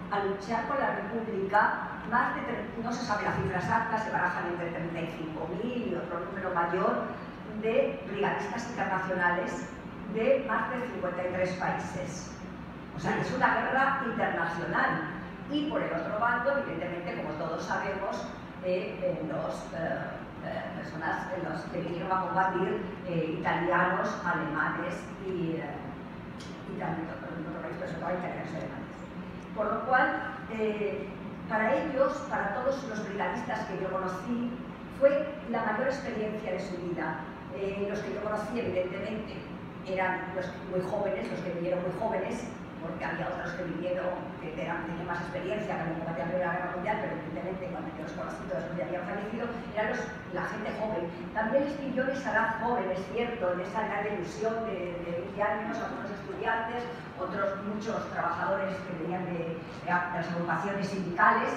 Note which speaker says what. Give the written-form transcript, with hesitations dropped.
Speaker 1: a luchar por la República, no se sabe la cifra exacta, se barajan entre 35.000 y otro número mayor de brigadistas internacionales de más de 53 países. O sea, es una guerra internacional. Y por el otro bando, evidentemente, como todos sabemos, los que vinieron a combatir, italianos, alemanes y también otro país, pero sobre todo italianos y alemanes. Por lo cual, para ellos, para todos los brigadistas que yo conocí, fue la mayor experiencia de su vida. Los que yo conocí, evidentemente, eran los muy jóvenes, los que vinieron muy jóvenes, porque había otros que vinieron que tenían más experiencia, que habían combatido la Primera Guerra Mundial, pero evidentemente cuando yo los conocí todos ya habían fallecido, eran la gente joven. También les pilló en esa edad joven, es cierto, en esa edad de ilusión de 20 años, algunos estudiantes, otros muchos trabajadores que venían de las agrupaciones sindicales.